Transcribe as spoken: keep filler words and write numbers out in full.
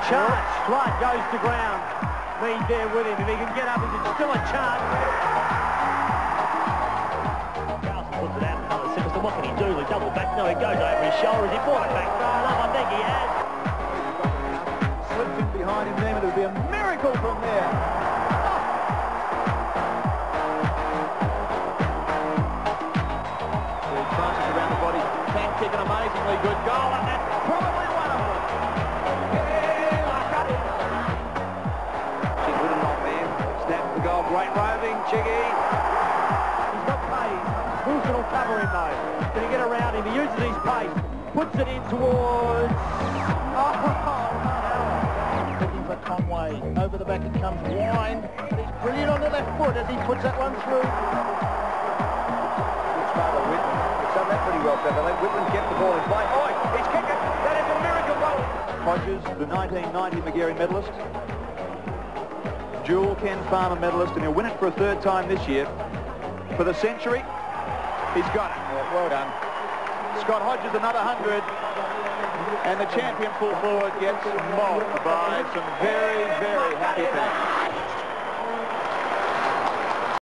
chance. Flood goes to ground. Mead there with him. If he can get up, is it still a chance? Carlson puts it out in another second. So what can he do? He double back. No, he goes over his shoulder. He brought it back far enough. I think he has. Slips in behind him there, but it would be a miracle from there. Good passes around the body. Can kick an amazingly good goal, and that's probably one of them. The goal, great roving, Chiggy. He's got pace. Wilson will cover him though. Can he get around him? He uses his pace. Puts it in towards... Oh, no. Looking for Conway. Over the back it comes Wine. But he's brilliant on the left foot as he puts that one through. Good father Whitman. He's done that pretty well, Beverly. Whitman kept the ball in play. Oh, he's kicking. That is a miracle goal. Hodges, the nineteen ninety Magarey medalist. Dual Ken Farmer medalist, and he'll win it for a third time this year. For the century, he's got it. Yeah, well done. Scott Hodges, another hundred, and the champion full forward gets mobbed by some very, very happy fans.